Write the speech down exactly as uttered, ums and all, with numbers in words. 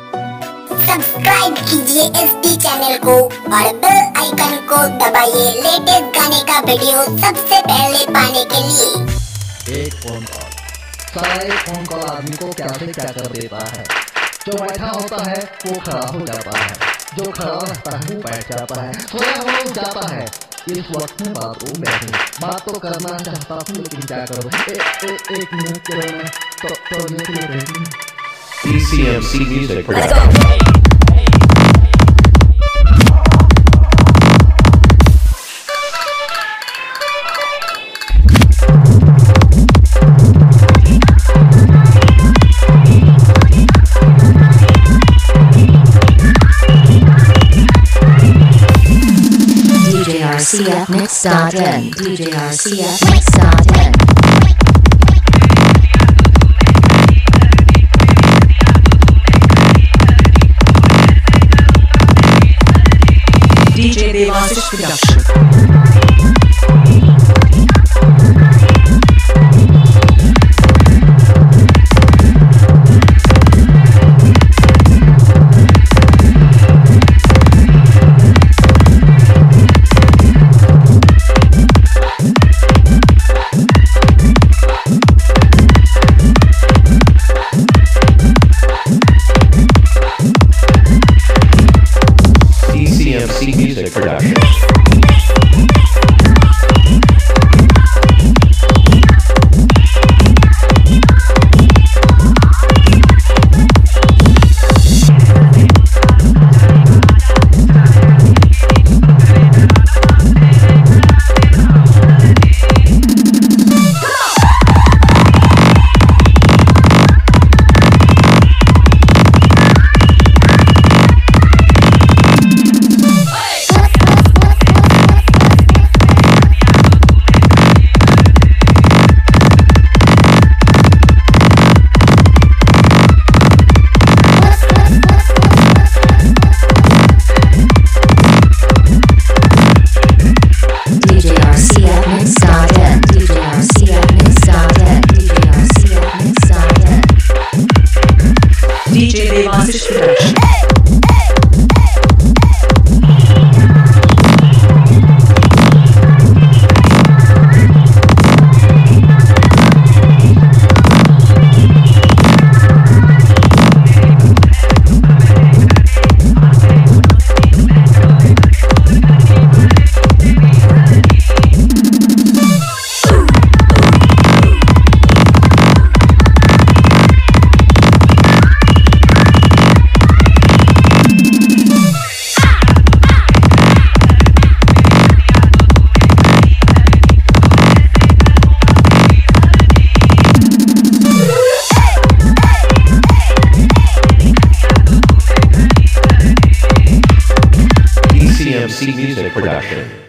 Subscribe कीजिए S D channel को और बेल आइकन को दबाइए लेटेस्ट गाने का वीडियो सबसे पहले पाने के लिए। एक फोन कॉल, सारे फोन कॉल आदमी को क्या से क्या कर देता है। जो बैठा होता है वो खड़ा हो जाता है, जो खड़ा रहता है वो बैठ जाता है, सोया हुआ उठ जाता है। इस वक्त में बाथरूम में हूँ, बात तो करना चाहता हूँ लेकिन क्या करूँ। ए, ए, एक मिनट के लिए मैं तो तो ये क्यों रहती हूँ। D C M C Music Production. D J R C F Mix dot N D J R C F Mix dot N D J Devasish Production. D C M C Music Production. D J R C F Mix dot N D J R C F Mix dot N D J R C F Mix dot N D J Devasish Production. D C M C Music Production.